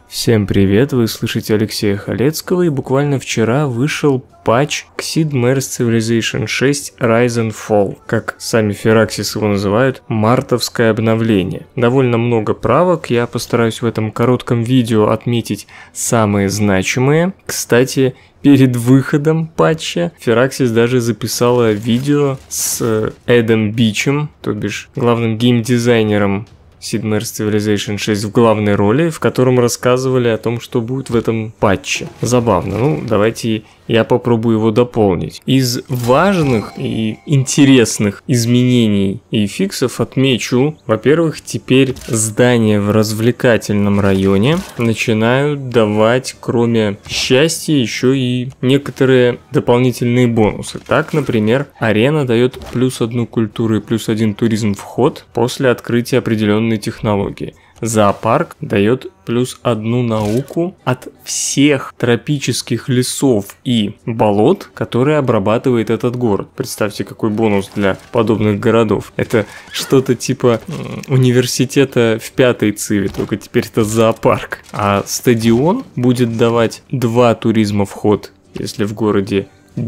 Всем привет, вы слышите Алексея Халецкого, и буквально вчера вышел патч к Sid Meier's Civilization 6 Rise and Fall, как сами Firaxis его называют, мартовское обновление. Довольно много правок, я постараюсь в этом коротком видео отметить самые значимые. Кстати, перед выходом патча Firaxis даже записала видео с Эдом Бичем, то бишь главным геймдизайнером Sid Meier's Civilization 6 в главной роли, в котором рассказывали о том, что будет в этом патче. Забавно. Давайте я попробую его дополнить. Из важных и интересных изменений и фиксов отмечу, во-первых, теперь здания в развлекательном районе начинают давать, кроме счастья, еще и некоторые дополнительные бонусы. Так, например, арена дает +1 культуру и +1 туризм вход после открытия определенной технологии. Зоопарк дает +1 науку от всех тропических лесов и болот, которые обрабатывает этот город. Представьте, какой бонус для подобных городов. Это что-то типа университета в 5-й циве, только теперь это зоопарк. А стадион будет давать 2 туризма вход, если в городе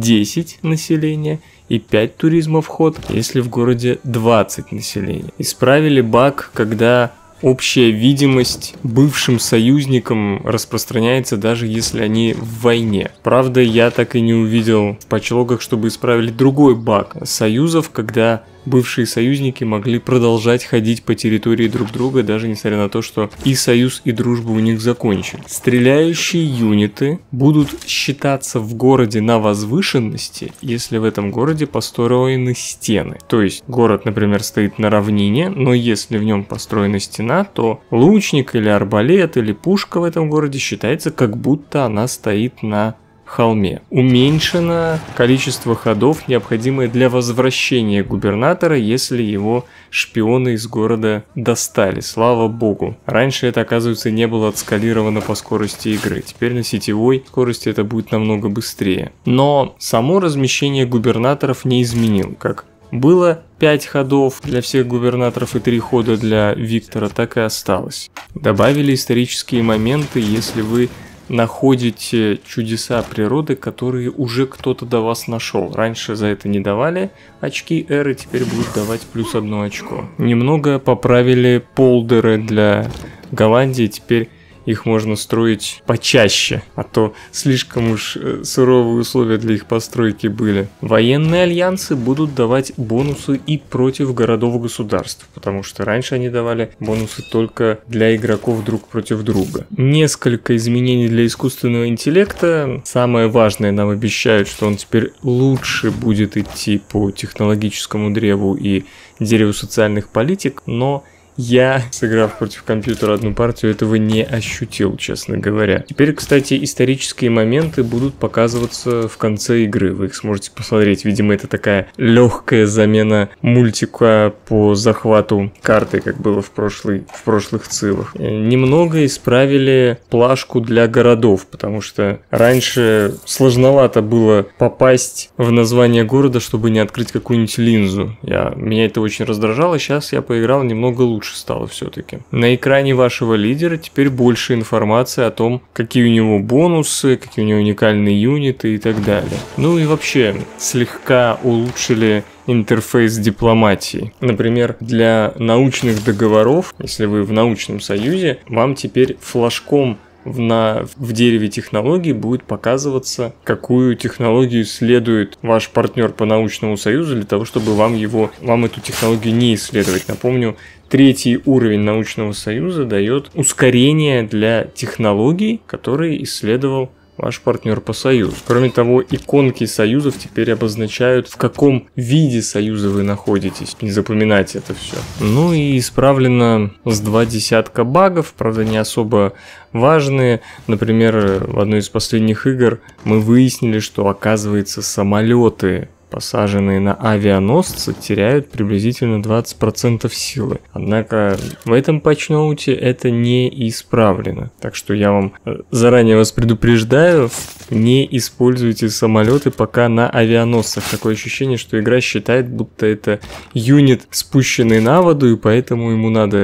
10 населения, и 5 туризма вход, если в городе 20 населения. Исправили баг, когда общая видимость бывшим союзникам распространяется, даже если они в войне. Правда, я так и не увидел в патчлогах, чтобы исправили другой баг союзов, когда бывшие союзники могли продолжать ходить по территории друг друга, даже несмотря на то, что и союз, и дружба у них закончились. Стреляющие юниты будут считаться в городе на возвышенности, если в этом городе построены стены. То есть город, например, стоит на равнине, но если в нем построена стена, то лучник или арбалет или пушка в этом городе считается, как будто она стоит на холме. Уменьшено количество ходов, необходимое для возвращения губернатора, если его шпионы из города достали. Слава богу. Раньше это, оказывается, не было отскалировано по скорости игры. Теперь на сетевой скорости это будет намного быстрее. Но само размещение губернаторов не изменил. Как было 5 ходов для всех губернаторов и 3 хода для Виктора, так и осталось. Добавили исторические моменты, если вы находите чудеса природы, которые уже кто-то до вас нашел. Раньше за это не давали очки эры, теперь будут давать +1 очко. Немного поправили полдеры для Голландии, теперь их можно строить почаще, а то слишком уж суровые условия для их постройки были. Военные альянсы будут давать бонусы и против городов-государств, потому что раньше они давали бонусы только для игроков друг против друга. Несколько изменений для искусственного интеллекта. Самое важное, нам обещают, что он теперь лучше будет идти по технологическому древу и дереву социальных политик, но я, сыграв против компьютера одну партию, этого не ощутил, честно говоря. Теперь, кстати, исторические моменты будут показываться в конце игры. Вы их сможете посмотреть. Видимо, это такая легкая замена мультика по захвату карты, как было в прошлых цивах. Немного исправили плашку для городов, потому что раньше сложновато было попасть в название города, чтобы не открыть какую-нибудь линзу. Меня это очень раздражало. Сейчас я поиграл немного лучше стало все-таки. На экране вашего лидера теперь больше информации о том, какие у него бонусы, какие у него уникальные юниты и так далее. Ну и вообще, слегка улучшили интерфейс дипломатии. Например, для научных договоров, если вы в научном союзе, вам теперь флажком в дереве технологий будет показываться, какую технологию исследует ваш партнер по научному союзу, для того, чтобы вам эту технологию не исследовать. Напомню, 3-й уровень научного союза дает ускорение для технологий, которые исследовал ваш партнер по союзу. Кроме того, иконки союзов теперь обозначают, в каком виде союза вы находитесь. Не запоминайте это все. Ну и исправлено с 20 багов, правда не особо важные. Например, в одной из последних игр мы выяснили, что, оказывается, самолеты, посаженные на авианосцы, теряют приблизительно 20% силы. Однако в этом патчноуте это не исправлено. Так что я вам заранее вас предупреждаю, не используйте самолеты пока на авианосцах. Такое ощущение, что игра считает, будто это юнит, спущенный на воду, и поэтому ему надо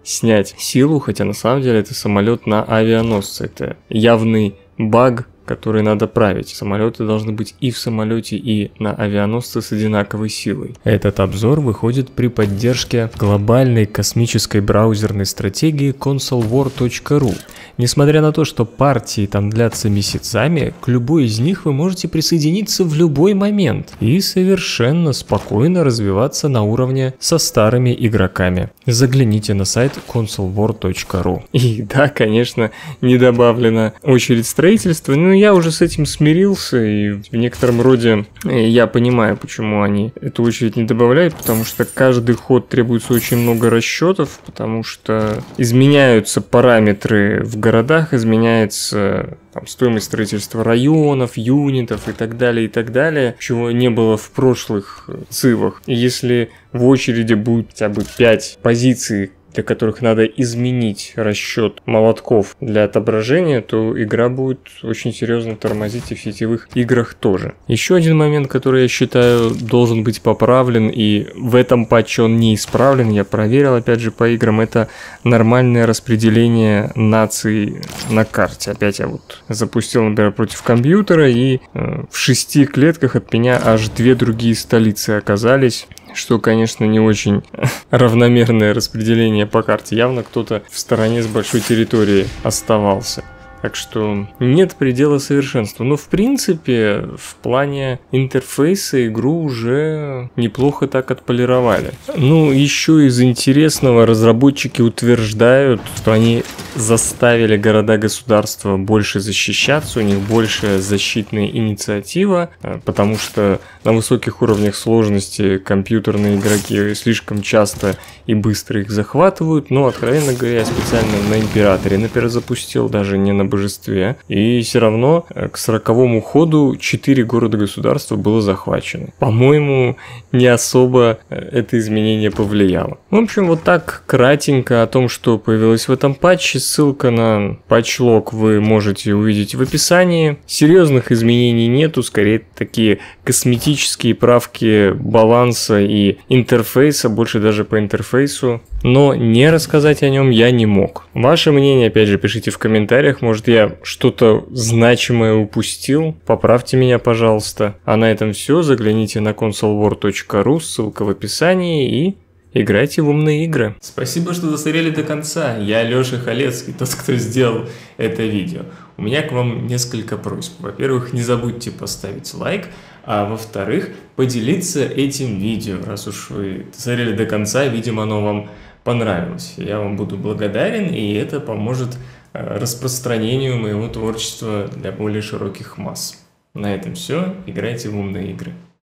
снять силу, хотя на самом деле это самолет на авианосце. Это явный баг, который надо править. Самолеты должны быть и в самолете, и на авианосце с одинаковой силой. Этот обзор выходит при поддержке глобальной космической браузерной стратегии consolewar.ru. Несмотря на то, что партии там длятся месяцами, к любой из них вы можете присоединиться в любой момент и совершенно спокойно развиваться на уровне со старыми игроками. Загляните на сайт consolewar.ru. И да, конечно, не добавлена очередь строительства, но я уже с этим смирился, и в некотором роде я понимаю, почему они эту очередь не добавляют, потому что каждый ход требуется очень много расчетов, потому что изменяются параметры в городах, изменяется там стоимость строительства районов, юнитов и так далее, чего не было в прошлых цивах. И если в очереди будет хотя бы 5 позиций, для которых надо изменить расчет молотков для отображения, то игра будет очень серьезно тормозить и в сетевых играх тоже. Еще один момент, который я считаю должен быть поправлен, и в этом патче он не исправлен, я проверил опять же по играм, это нормальное распределение наций на карте. Опять я вот запустил, например, против компьютера, и в 6 клетках от меня аж 2 другие столицы оказались, что, конечно, не очень равномерное распределение по карте. Явно кто-то в стороне с большой территории оставался. Так что нет предела совершенства. Но в принципе в плане интерфейса игру уже неплохо так отполировали. Ну, еще из интересного, разработчики утверждают, что они заставили города-государства больше защищаться, у них большая защитная инициатива, потому что на высоких уровнях сложности компьютерные игроки слишком часто и быстро их захватывают. Но, откровенно говоря, я специально на Императоре, например, запустил, даже не на Божестве, и все равно к 40-му ходу 4 города-государства было захвачено. По-моему, не особо это изменение повлияло. В общем, вот так кратенько о том, что появилось в этом патче. Ссылка на патч-лог вы можете увидеть в описании. Серьезных изменений нету, скорее такие косметические правки баланса и интерфейса, больше даже по интерфейсу. Но не рассказать о нем я не мог. Ваше мнение, опять же, пишите в комментариях. Может, я что-то значимое упустил? Поправьте меня, пожалуйста. А на этом все. Загляните на consolewar.ru, ссылка в описании, и играйте в умные игры. Спасибо, что досмотрели до конца. Я Лёша Халецкий, тот, кто сделал это видео. У меня к вам несколько просьб. Во-первых, не забудьте поставить лайк, а во-вторых, поделиться этим видео. Раз уж вы досмотрели до конца, видимо, оно вам понравилось. Я вам буду благодарен, и это поможет распространению моего творчества для более широких масс. На этом все. Играйте в умные игры.